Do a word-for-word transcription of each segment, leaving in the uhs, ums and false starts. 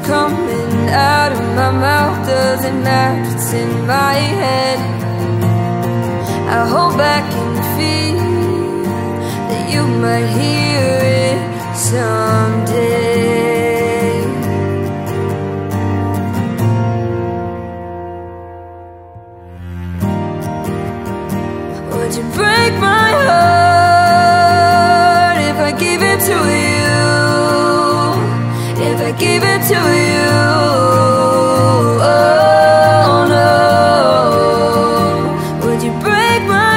coming out of my mouth doesn't matter, it's in my head. I hold back and feel that you might hear it someday. Would you break my heart if I give it to you? If I give it to you, oh no. Would you break my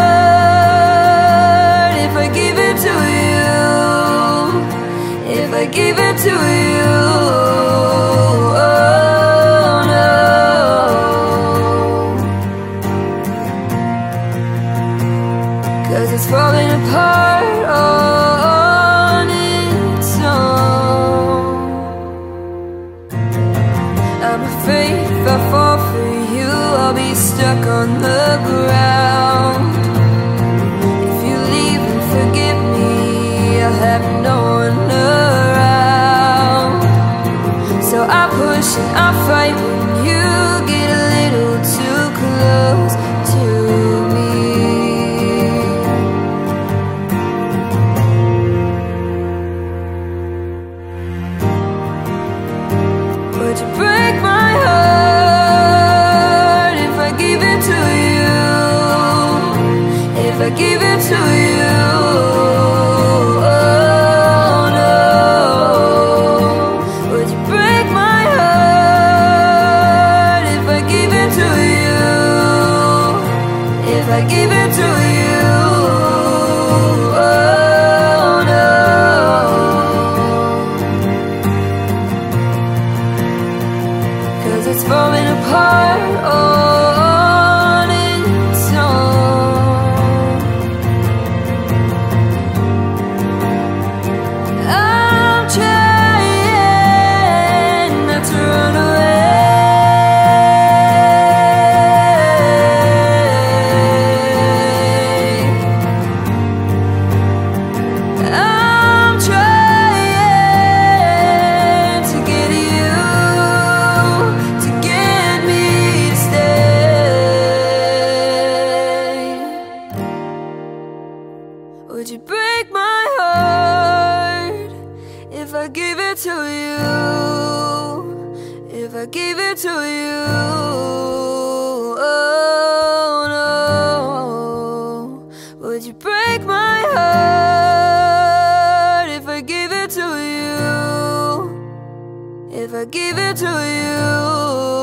heart if I give it to you? If I give it to you, oh no. 'Cause it's falling apart on its own. I'm afraid if I fall for you, I'll be stuck on the ground. If you leave and forgive me, I'll have no one around. So I push and I fight when you get a little too close to me. Would you break my heart if I give it to you? If I give it to you, oh no. Would you break my heart if I give it to you? If I give it to you, oh no. 'Cause it's falling apart on its own. I'm trying not to run away. I'm trying to get you to get me to stay. Would you break my heart if I give it to you? If I give it to you, oh no. Would you break my heart if I give it to you? If I give it to you,